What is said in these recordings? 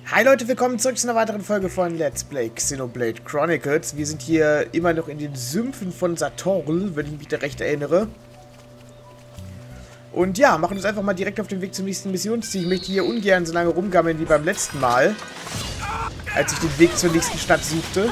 Hi Leute, willkommen zurück zu einer weiteren Folge von Let's Play Xenoblade Chronicles. Wir sind hier immer noch in den Sümpfen von Satorl, wenn ich mich da recht erinnere. Und ja, machen uns einfach mal direkt auf den Weg zum nächsten Missionsziel. Ich möchte hier ungern so lange rumgammeln wie beim letzten Mal, als ich den Weg zur nächsten Stadt suchte.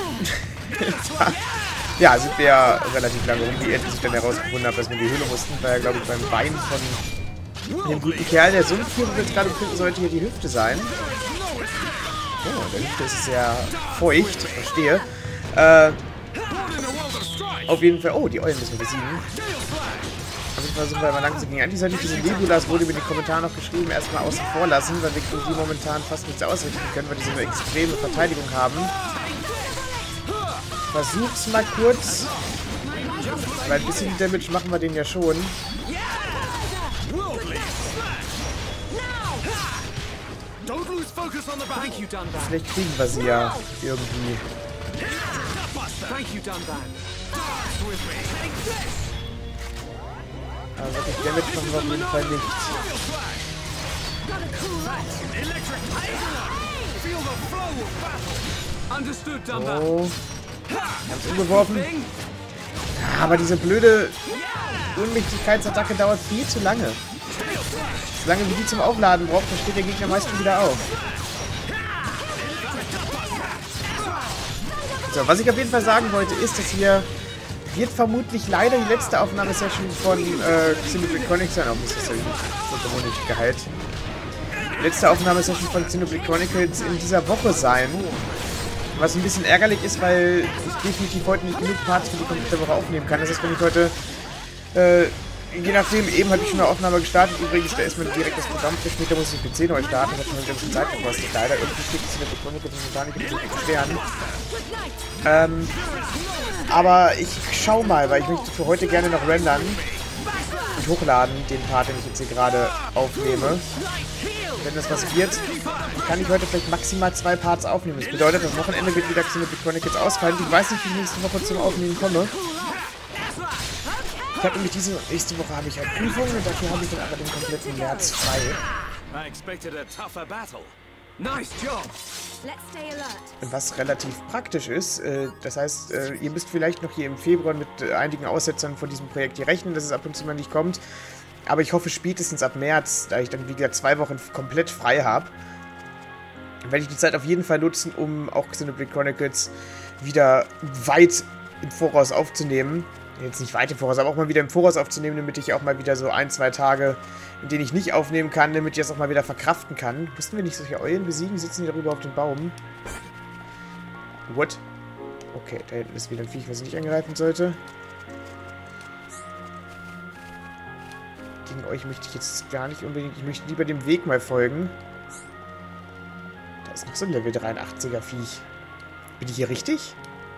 Ja, sind wir ja relativ lange rum, wie endlich ich dann herausgefunden habe, dass wir in die Höhle mussten. War ja, glaube ich, beim Bein von dem guten Kerl. Der Sumpftier, wo wir jetzt gerade befinden, sollte hier die Hüfte sein. Oh, der Hüfte ist sehr feucht, ich verstehe. Auf jeden Fall. Oh, die Eulen müssen wir besiegen. Auf jeden Fall versuchen wir mal langsam gegen Anti. Sollte diese Nebulas, wurde mir in den Kommentaren noch geschrieben, erstmal außen vor lassen, weil wir gegen die momentan fast nichts ausrichten können, weil die so eine extreme Verteidigung haben. Ich versuch's mal kurz. Weil ein bisschen Damage machen wir den ja schon. Vielleicht kriegen wir sie ja irgendwie. Aber wirklich Damage machen wir auf jeden Fall nicht. So. Ganz umgeworfen. Ja, aber diese blöde Unmächtigkeitsattacke dauert viel zu lange. Solange wie die zum Aufladen braucht, dann steht der Gegner meistens wieder auf. So, was ich auf jeden Fall sagen wollte, ist, dass hier wird vermutlich leider die letzte Aufnahmesession von Xenoblade Chronicles sein. Oh, muss das ja vollkommen unnötig geheilt. Letzte Aufnahmesession von Xenoblade Chronicles in dieser Woche sein. Was ein bisschen ärgerlich ist, weil ich definitiv heute nicht genug Parts für die komplette Woche aufnehmen kann. Das heißt, wenn ich heute je nachdem, eben habe ich schon eine Aufnahme gestartet. Übrigens, da ist mir direkt das Programm verschmiert, da muss ich den PC neu starten. Das hat schon eine ganze Zeit gekostet. Leider irgendwie steht es in der Chronicles momentan nicht mit den Sternen. Aber ich schau mal, weil ich möchte für heute gerne noch rendern und hochladen, den Part, den ich jetzt hier gerade aufnehme. Wenn das was wird, kann ich heute vielleicht maximal 2 Parts aufnehmen. Das bedeutet, das Wochenende wird wieder Xenoblade Chronicles ausfallen. Ich weiß nicht, wie ich nächste Woche zum Aufnehmen komme. Ich habe nämlich nächste Woche habe ich halt Prüfungen und dafür habe ich dann aber den kompletten März frei. Was relativ praktisch ist. Das heißt, ihr müsst vielleicht noch hier im Februar mit einigen Aussetzern von diesem Projekt hier rechnen, dass es ab und zu mal nicht kommt. Aber ich hoffe spätestens ab März, da ich dann wie gesagt 2 Wochen komplett frei habe, werde ich die Zeit auf jeden Fall nutzen, um auch Xenoblade Chronicles wieder weit im Voraus aufzunehmen. Jetzt nicht weit im Voraus, aber auch mal wieder im Voraus aufzunehmen, damit ich auch mal wieder so 1, 2 Tage, in denen ich nicht aufnehmen kann, damit ich das auch mal wieder verkraften kann. Mussten wir nicht solche Eulen besiegen? Sitzen die darüber auf dem Baum? What? Okay, da hinten ist wieder ein Viech, was ich nicht angreifen sollte. Gegen euch möchte ich jetzt gar nicht unbedingt... Ich möchte lieber dem Weg mal folgen. Da ist noch so ein Level 83er Viech. Bin ich hier richtig?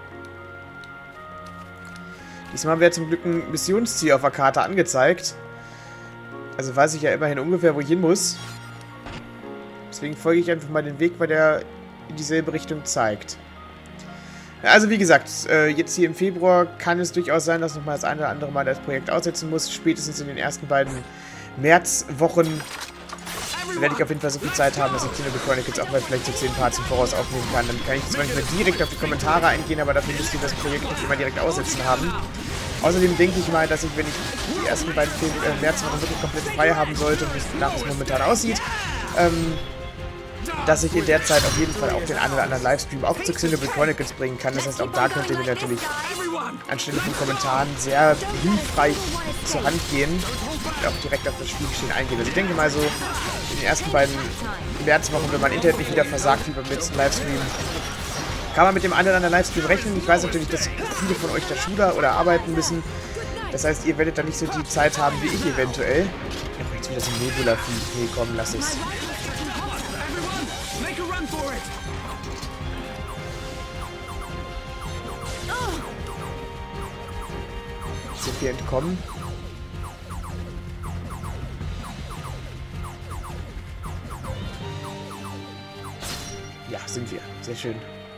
Diesmal haben wir zum Glück ein Missionsziel auf der Karte angezeigt. Also weiß ich ja immerhin ungefähr, wo ich hin muss. Deswegen folge ich einfach mal den Weg, weil der in dieselbe Richtung zeigt. Also wie gesagt, jetzt hier im Februar kann es durchaus sein, dass nochmal das eine oder andere Mal das Projekt aussetzen muss. Spätestens in den ersten beiden Märzwochen werde ich auf jeden Fall so viel Zeit haben, dass ich Xenoblade Chronicles auch mal vielleicht so 10 Parts im Voraus aufnehmen kann. Dann kann ich zwar nicht mehr direkt auf die Kommentare eingehen, aber dafür müsst ihr das Projekt nicht immer direkt aussetzen haben. Außerdem denke ich mal, dass ich, wenn ich die ersten beiden Märzwochen wirklich komplett frei haben sollte, wie es nach es momentan aussieht, dass ich in der Zeit auf jeden Fall auch den einen oder anderen Livestream auch zu Xenoblade Chronicles bringen kann. Das heißt, auch da könnt ihr mir natürlich anstelle von Kommentaren sehr hilfreich zur Hand gehen und auch direkt auf das Spielgeschehen eingehen. Also ich denke mal so, in den ersten beiden Märzwochen, wenn mein Internet nicht wieder versagt wie beim letzten Livestream, kann man mit dem einen oder anderen Livestream rechnen. Ich weiß natürlich, dass viele von euch da Schule oder arbeiten müssen. Das heißt, ihr werdet da nicht so die Zeit haben wie ich eventuell. Ach, jetzt wieder so ein Nebula-Vieh. Nee, komm, lass es. Sind wir entkommen? Ja, sind wir. Sehr schön.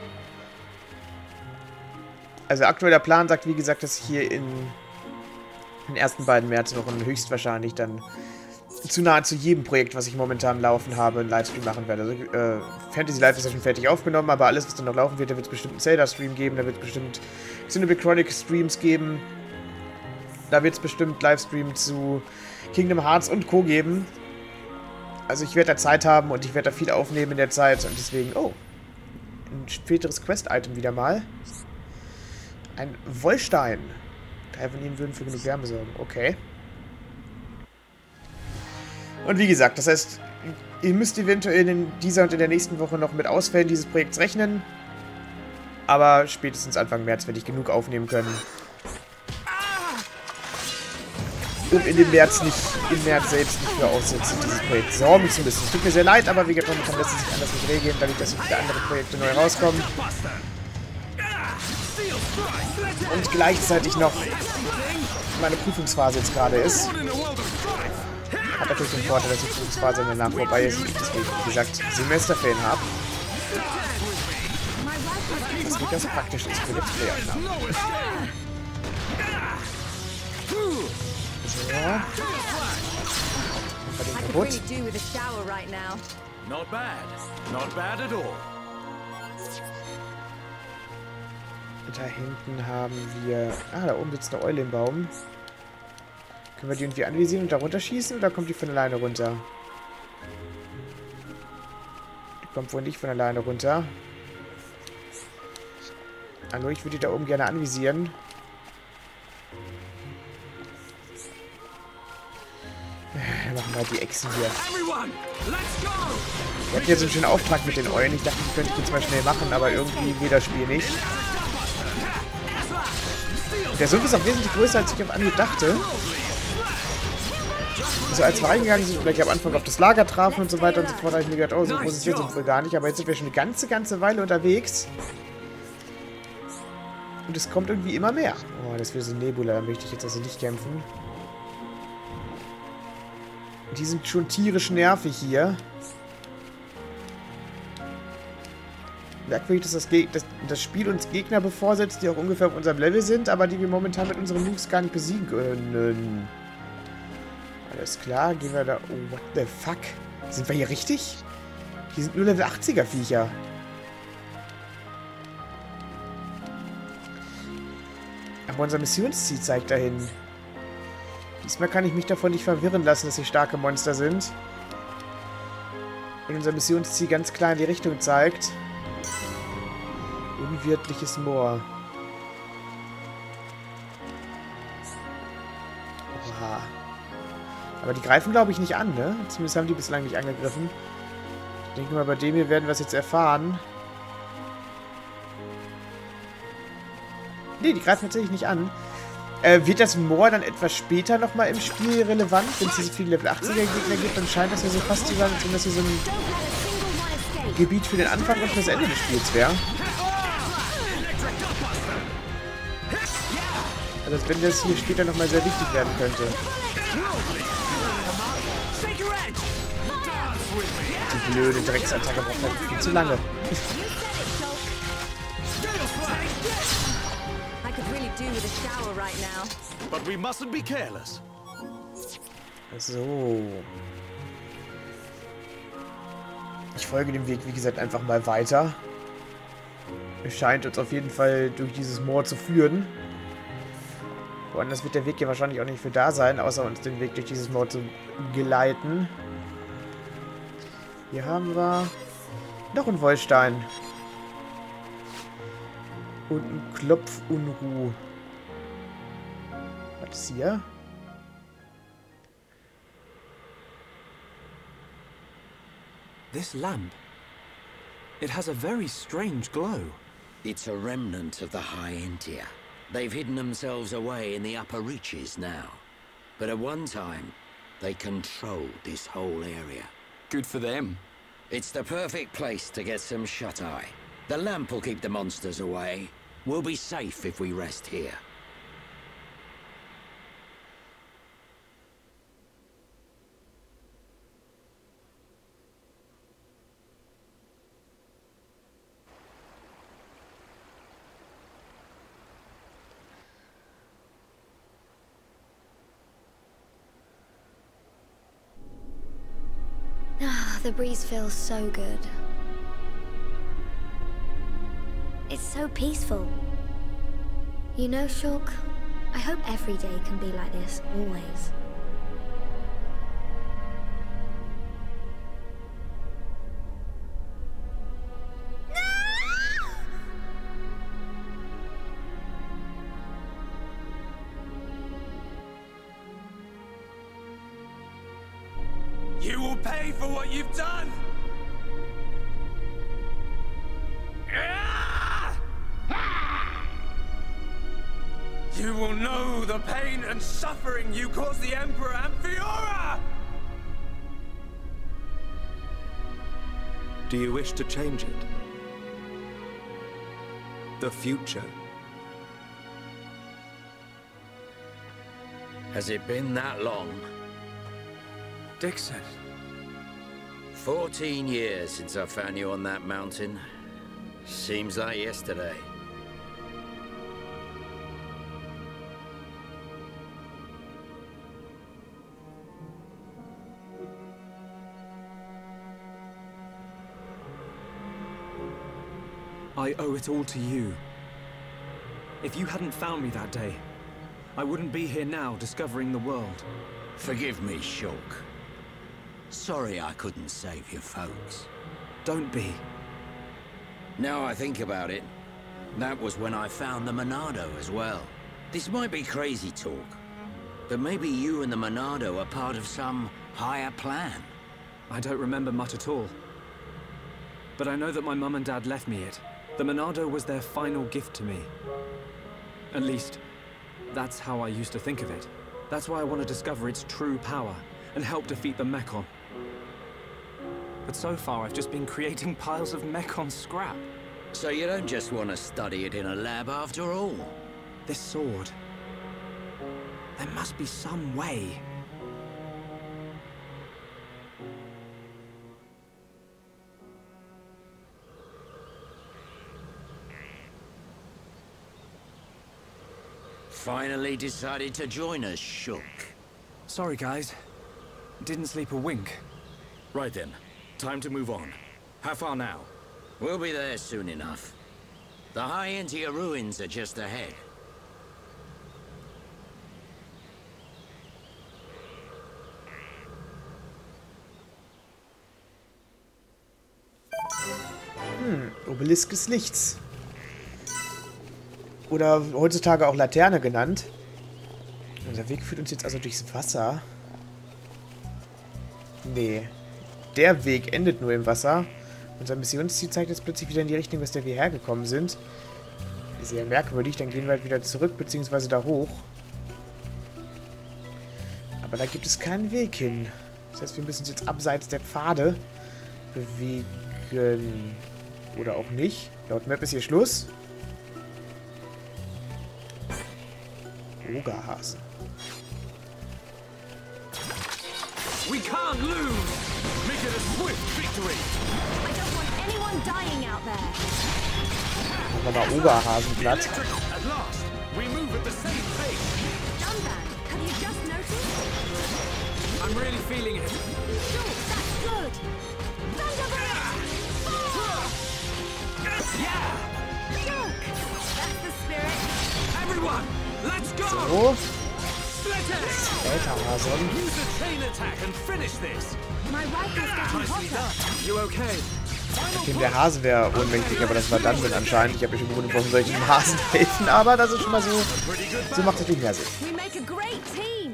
Also aktueller Plan sagt, wie gesagt, dass ich hier in den ersten beiden Märzwochen höchstwahrscheinlich dann zu nahezu jedem Projekt, was ich momentan laufen habe, einen Livestream machen werde. Also, Fantasy Life ist ja schon fertig aufgenommen, aber alles, was dann noch laufen wird, da wird es bestimmt einen Zelda-Stream geben, da wird es bestimmt Xenoblade Chronicles-Streams geben, da wird es bestimmt Livestream zu Kingdom Hearts und Co. geben. Also ich werde da Zeit haben und ich werde da viel aufnehmen in der Zeit und deswegen, oh, ein späteres Quest-Item wieder mal. Ein Wollstein. 3 von ihnen würden für genug Wärme sorgen. Okay. Und wie gesagt, das heißt, ihr müsst eventuell in dieser und in der nächsten Woche noch mit Ausfällen dieses Projekts rechnen. Aber spätestens Anfang März werde ich genug aufnehmen können. Um im März selbst nicht für Aussätze dieses Projekt sorgen zu müssen. Es tut mir sehr leid, aber wie gesagt, momentan lässt es sich anders nicht regeln, dadurch, dass so viele andere Projekte neu rauskommen. Und gleichzeitig noch meine Prüfungsphase jetzt gerade ist. Hat natürlich den Vorteil, dass die Prüfungsphase danach vorbei ist. Deswegen, wie gesagt, Semesterferien habe. Was durchaus praktisch ist für Let's Play-Aufnahmen. So. Kaputt. Not bad. Not bad at all. Da hinten haben wir... Ah, da oben sitzt eine Eule im Baum. Können wir die irgendwie anvisieren und da runterschießen oder kommt die von alleine runter? Die kommt wohl nicht von alleine runter. Hallo, ich würde die da oben gerne anvisieren. Dann machen wir die Echsen hier. Wir hatten jetzt einen schönen Auftrag mit den Eulen. Ich dachte, die könnte ich jetzt mal schnell machen, aber irgendwie geht das Spiel nicht. Der Sumpf ist auch wesentlich größer, als ich auf Anhieb dachte. Also als wir reingegangen sind, gleich am Anfang auf das Lager trafen und so weiter und so fort, habe ich mir gedacht, oh, so groß ist der Sumpf wohl gar nicht. Aber jetzt sind wir schon eine ganze Weile unterwegs. Und es kommt irgendwie immer mehr. Oh, das wäre so ein Nebula, da möchte ich jetzt also nicht kämpfen. Die sind schon tierisch nervig hier. Merkwürdig, dass das Spiel uns Gegner bevorsetzt, die auch ungefähr auf unserem Level sind, aber die wir momentan mit unseren Moves gar nicht besiegen können. Alles klar, gehen wir da... Oh, what the fuck? Sind wir hier richtig? Hier sind nur Level 80er Viecher. Aber unser Missionsziel zeigt dahin. Diesmal kann ich mich davon nicht verwirren lassen, dass hier starke Monster sind. Und unser Missionsziel ganz klar in die Richtung zeigt. Unwirtliches Moor. Oha. Aber die greifen, glaube ich, nicht an, ne? Zumindest haben die bislang nicht angegriffen. Ich denke mal, bei dem hier werden wir es jetzt erfahren. Ne, die greifen tatsächlich nicht an. Wird das Moor dann etwas später nochmal im Spiel relevant? Wenn es hier so viele Level 80er Gegner gibt, dann scheint das ja so fast zu sein, als wenn das hier so ein Gebiet für den Anfang und für das Ende des Spiels wäre. Also als wenn das hier später nochmal sehr wichtig werden könnte. Die blöde Drecksattacke braucht halt viel zu lange. But we mustn't be careless. So. Ich folge dem Weg, wie gesagt, einfach mal weiter. Es scheint uns auf jeden Fall durch dieses Moor zu führen. Woanders wird der Weg ja wahrscheinlich auch nicht für da sein, außer uns den Weg durch dieses Moor zu geleiten. Hier haben wir noch einen Wollstein. Und ein Klopfunruh. Was ist hier? This lamp. It has a very strange glow. It's a remnant of the High Intia. They've hidden themselves away in the upper reaches now. But at one time, they controlled this whole area. Good for them. It's the perfect place to get some shut-eye. The lamp will keep the monsters away. We'll be safe if we rest here. The breeze feels so good. It's so peaceful. You know, Shulk, I hope every day can be like this, always. You will pay for what you've done! You will know the pain and suffering you caused the Emperor and Fiora! Do you wish to change it? The future? Has it been that long? Dixon. 14 years since I found you on that mountain. Seems like yesterday. I owe it all to you. If you hadn't found me that day, I wouldn't be here now discovering the world. Forgive me, Shulk. Sorry I couldn't save your folks. Don't be. Now I think about it, that was when I found the Monado as well. This might be crazy talk, but maybe you and the Monado are part of some higher plan. I don't remember much at all. But I know that my mum and dad left me it. The Monado was their final gift to me. At least, that's how I used to think of it. That's why I want to discover its true power and help defeat the Mechon. But so far, I've just been creating piles of Mechon scrap. So you don't just want to study it in a lab after all? This sword... there must be some way. Finally decided to join us, Shulk. Sorry, guys. Didn't sleep a wink. Right then. Time to move on. How far now? We'll be there soon enough. The High Entia ruins are just ahead. Obelisk des Lichts. Oder heutzutage auch Laterne genannt. Unser Weg führt uns jetzt also durchs Wasser. Nee. Der Weg endet nur im Wasser. Unser Missionsziel zeigt jetzt plötzlich wieder in die Richtung, aus der wir hergekommen sind. Sehr merkwürdig. Dann gehen wir halt wieder zurück, beziehungsweise da hoch. Aber da gibt es keinen Weg hin. Das heißt, wir müssen uns jetzt abseits der Pfade bewegen. Oder auch nicht. Laut Map ist hier Schluss. Ogerhasen. We can't lose! Make it a swift victory! I don't want anyone dying out there. Machen wir mal Ogerhasen platt. Electrical, at last! We move at the same pace! Dunban, have you just noticed? I'm really feeling it. Sure, that's good. Thunderbolt! Yeah! Shulk! That's the spirit. Everyone, let's go! So. Split it! Hasen. Use a chain attack and finish this! My rifle's getting Nicely hotter. done! You okay? Der Hase wäre ohnmächtig, aber das war Dungeon anscheinend. Ich habe mich schon gewundert, warum soll ich dem Hasen helfen, aber das ist schon mal so. So macht es natürlich mehr Sinn. We make a great team.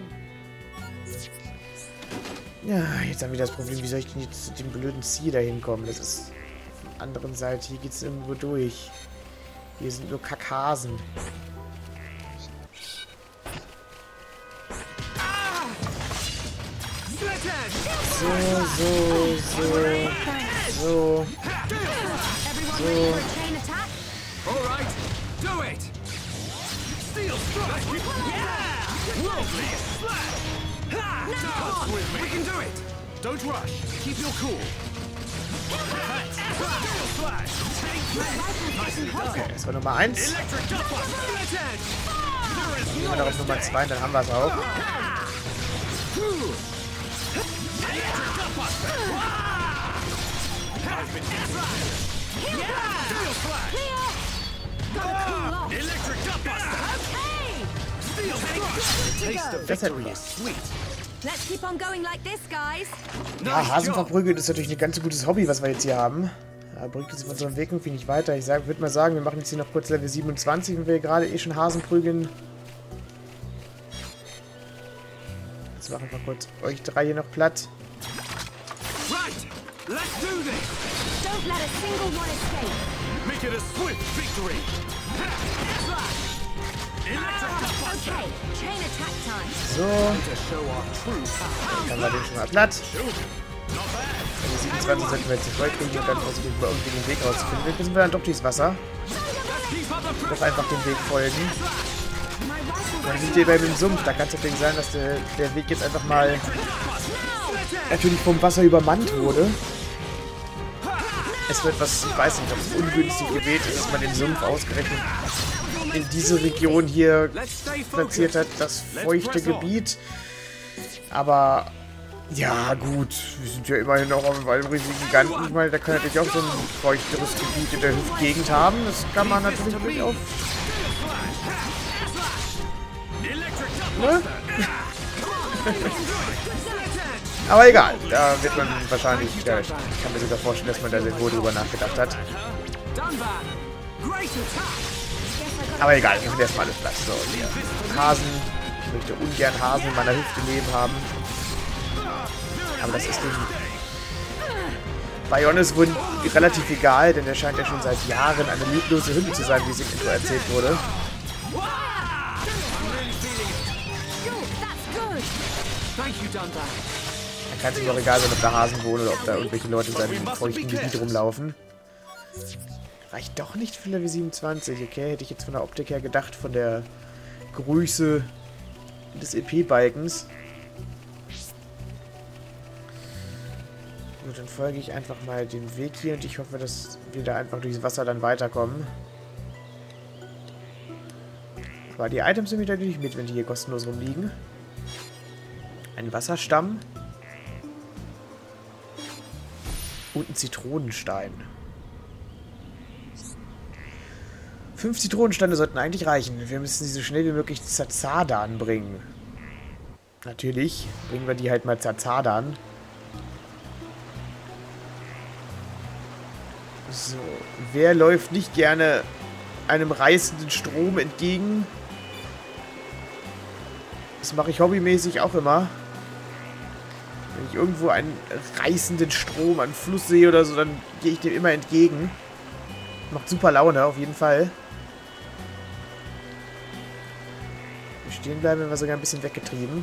Ja, jetzt haben wir das Problem, wie soll ich denn jetzt zu dem blöden Ziel da hinkommen? Das ist auf der anderen Seite. Hier geht es irgendwo durch. Hier sind nur Kackhasen. So. Everyone ready for a chain attack? All right, do it! Steel strike! Yeah! Lovely slap! Ha! Dance with me! We can do it! Don't rush. Keep your cool. Thanks. Steel slash! Take this! Nicely done! Das war Nummer 1. Electric gutbuster! Split edge! Gehen wir darauf Nummer 2, dann haben wir es auch. Electric gutbuster! Steel flash. Electric Gutbuster. Steel thrust. Taste of victory is sweet. Let's keep on going like this, guys. Ja, Hasen verprügeln ist natürlich ein ganz gutes Hobby, was wir jetzt hier haben. Da bringt uns auf unserem Weg irgendwie nicht weiter. Ich würde mal sagen, wir machen jetzt hier noch kurz Level 27, wenn wir gerade eh schon Hasen prügeln. Jetzt machen wir kurz euch drei hier noch platt. Right. Let's do this. Don't let a single one escape. Make it a swift victory. Electric Gutbuster. Okay, chain attack time. So, To show our true power. dann haben wir den schon mal platt. Shoot. Not bad. Level 27 sollten wir jetzt nicht kriegen und dann versuchen wir irgendwie den Weg rauszufinden. Jetzt müssen wir dann doch durchs Wasser. Keep up the Doch einfach dem Weg folgen. Dann sind wir bei dem Sumpf. Da kann es natürlich sein, dass der Weg jetzt einfach mal natürlich vom Wasser übermannt wurde. Es wird was, ich weiß nicht, ob es ungünstig gewählt ist, dass man den Sumpf ausgerechnet in diese Region hier platziert hat, das feuchte Gebiet. Aber ja, gut, wir sind ja immerhin auch auf einem riesigen Giganten. Ich meine, da kann natürlich auch so ein feuchteres Gebiet in der Hüftgegend haben. Das kann man natürlich durchaus. Ne? Aber egal, da wird man wahrscheinlich, ja, ich kann mir sogar vorstellen, dass man da sehr wohl drüber nachgedacht hat. Aber egal, wir sind erstmal alles Platz. So, hier. Hasen. Ich möchte ungern Hasen in meiner Hüfte leben haben. Aber das ist dem Bionis wohl relativ egal, denn er scheint ja schon seit Jahren eine lieblose Hündin zu sein, wie es im Intro erzählt wurde. Dann kann es ihm auch egal sein, ob da Hasen wohnen oder ob da irgendwelche Leute in seinem feuchten Gebiet rumlaufen. Reicht doch nicht für Level 27. Okay, hätte ich jetzt von der Optik her gedacht, von der Größe des EP-Balkens. Gut, dann folge ich einfach mal dem Weg hier und ich hoffe, dass wir da einfach durchs Wasser dann weiterkommen. Aber die Items sind wieder natürlich mit, wenn die hier kostenlos rumliegen. Ein Wasserstamm. Und ein Zitronenstein. 5 Zitronensteine sollten eigentlich reichen. Wir müssen sie so schnell wie möglich Zazadan bringen. Natürlich bringen wir die halt mal Zazadan. So, wer läuft nicht gerne einem reißenden Strom entgegen? Das mache ich hobbymäßig auch immer. Wenn ich irgendwo einen reißenden Strom an Fluss sehe oder so, dann gehe ich dem immer entgegen. Macht super Laune, auf jeden Fall. Wir stehen bleiben, wenn wir sogar ein bisschen weggetrieben.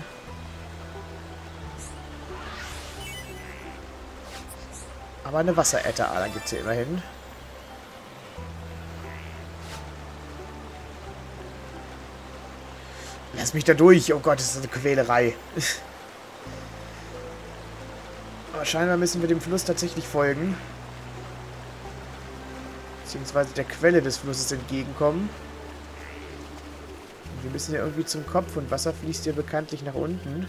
Aber eine Wasseräterader gibt es hier immerhin. Lass mich da durch. Oh Gott, das ist eine Quälerei. Aber scheinbar müssen wir dem Fluss tatsächlich folgen. Beziehungsweise der Quelle des Flusses entgegenkommen. Und wir müssen ja irgendwie zum Kopf und Wasser fließt ja bekanntlich nach unten.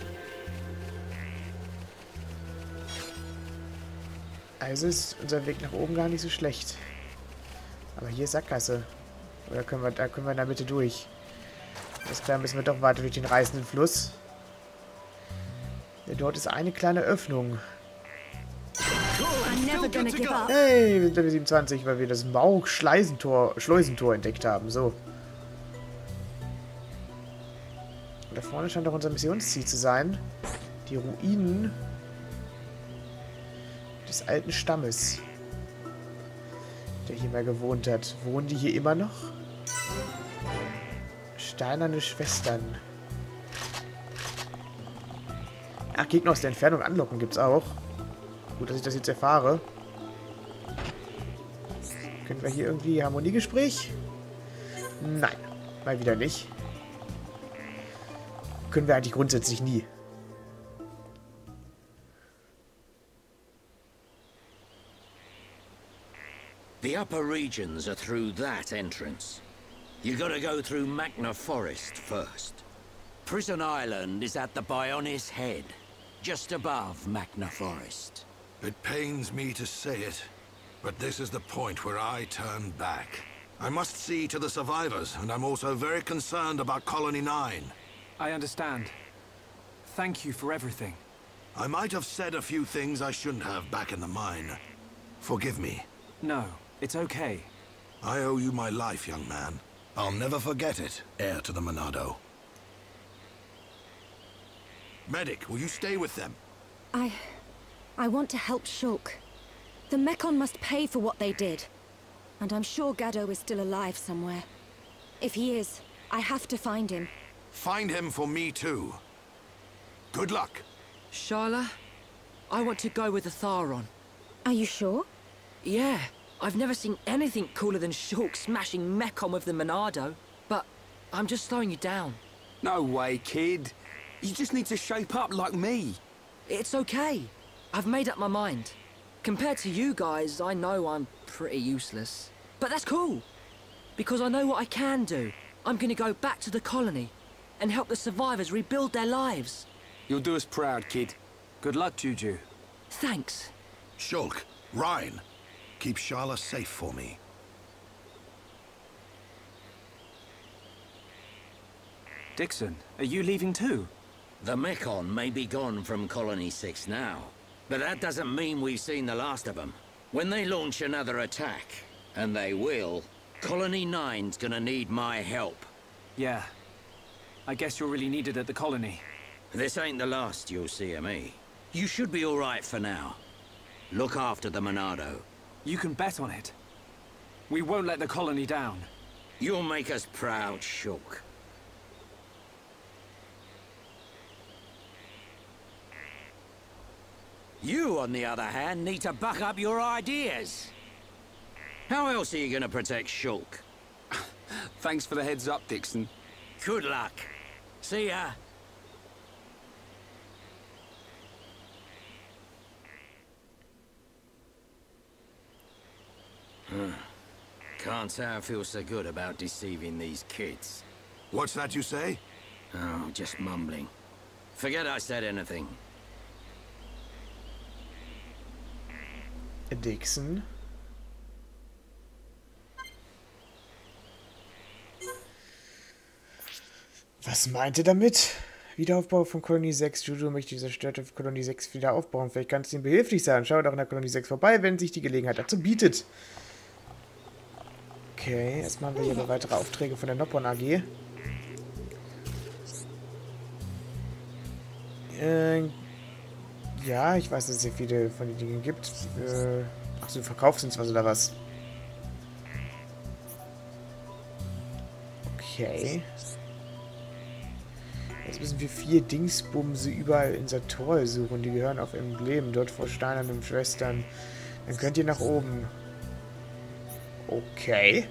Also ist unser Weg nach oben gar nicht so schlecht. Aber hier ist Sackgasse. Oder da können wir in der Mitte durch. Alles klar, müssen wir doch weiter durch den reißenden Fluss. Ja, dort ist eine kleine Öffnung. Hey, wir sind Level 27, weil wir das Schleusentor entdeckt haben. So. Und da vorne scheint auch unser Missionsziel zu sein. Die Ruinen des alten Stammes, der hier mal gewohnt hat. Wohnen die hier immer noch? Steinerne Schwestern. Ach, Gegner aus der Entfernung anlocken gibt's auch. Gut, dass ich das jetzt erfahre. Können wir hier irgendwie Harmoniegespräch? Nein, mal wieder nicht. Können wir eigentlich grundsätzlich nie. The upper regions are through that entrance. You gotta go through Magna Forest first. Prison Island is at the Bionis Head, just above Magna Forest. It pains me to say it, But this is the point where I turn back. I must see to the survivors, and I'm also very concerned about Colony 9. I understand. Thank you for everything. I might have said a few things I shouldn't have back in the mine. Forgive me. No, it's okay. I owe you my life, young man. I'll never forget it, heir to the Monado. Medic, will you stay with them? I want to help Shulk. The Mekon must pay for what they did. And I'm sure Gaddo is still alive somewhere. If he is, I have to find him. Find him for me too. Good luck. Sharla, I want to go with the Tharon. Are you sure? Yeah, I've never seen anything cooler than Shulk smashing Mekon with the Monado. But I'm just slowing you down. No way, kid. You just need to shape up like me. It's okay. I've made up my mind. Compared to you guys, I know I'm pretty useless. But that's cool. Because I know what I can do. I'm gonna go back to the colony and help the survivors rebuild their lives. You'll do us proud, kid. Good luck, Juju. Thanks. Shulk, Ryan, keep Sharla safe for me. Dixon, are you leaving too? The Mekon may be gone from Colony 6 now, but that doesn't mean we've seen the last of them. When they launch another attack, and they will, Colony 9's gonna need my help. Yeah. I guess you're really needed at the colony. This ain't the last you'll see of me. You should be all right for now. Look after the Monado. You can bet on it. We won't let the colony down. You'll make us proud, Shulk. You, on the other hand, need to back up your ideas. How else are you gonna protect Shulk? Thanks for the heads up, Dixon. Good luck. See ya. Can't say I feel so good about deceiving these kids. What's that you say? Oh, just mumbling. Forget I said anything. Dixon. Was meint ihr damit? Wiederaufbau von Kolonie 6. Juju möchte die zerstörte Kolonie 6 wieder aufbauen. Vielleicht kannst du ihm behilflich sein. Schau doch in der Kolonie 6 vorbei, wenn sich die Gelegenheit dazu bietet. Okay, erstmal haben wir hier noch weitere Aufträge von der Noppon AG. Ja, ich weiß, dass es hier viele von den Dingen gibt. Achso, du verkaufst uns was oder was? Okay. Jetzt müssen wir 4 Dingsbumse überall in Sator suchen. Die gehören auf Emblem. Dort vor steinernen Schwestern. Dann könnt ihr nach oben. Okay.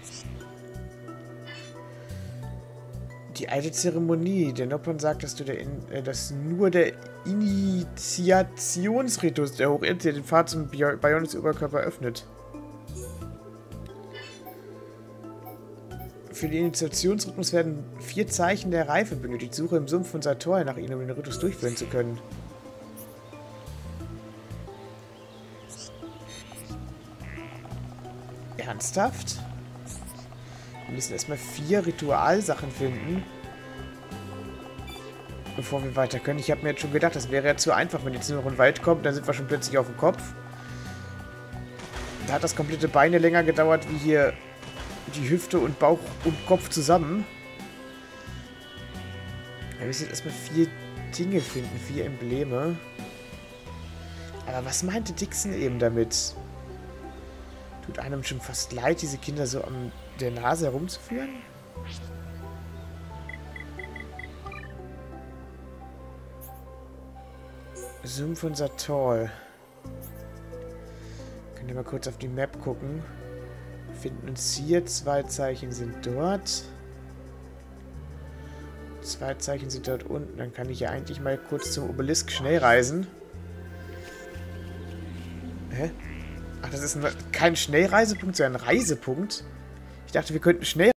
Die alte Zeremonie. Der Noppon sagt, dass dass nur der Initiationsritus der Hochirrte den Pfad zum Bionis Oberkörper öffnet. Für den Initiationsrhythmus werden 4 Zeichen der Reife benötigt. Suche im Sumpf von Sator nach ihnen, um den Ritus durchführen zu können. Ernsthaft? Wir müssen erstmal 4 Ritualsachen finden, bevor wir weiter können. Ich habe mir jetzt schon gedacht, das wäre ja zu einfach, wenn jetzt nur noch ein Wald kommt, dann sind wir schon plötzlich auf dem Kopf. Da hat das komplette Beine länger gedauert, wie hier die Hüfte und Bauch und Kopf zusammen. Wir müssen jetzt erstmal 4 Dinge finden, 4 Embleme. Aber was meinte Dixon eben damit? Tut einem schon fast leid, diese Kinder so an der Nase herumzuführen? Sumpf von Sator. Können wir mal kurz auf die Map gucken. Wir finden uns hier. 2 Zeichen sind dort. 2 Zeichen sind dort unten. Dann kann ich ja eigentlich mal kurz zum Obelisk schnell reisen. Hä? Ach, das ist kein Schnellreisepunkt, sondern ein Reisepunkt. Ich dachte, wir könnten schnell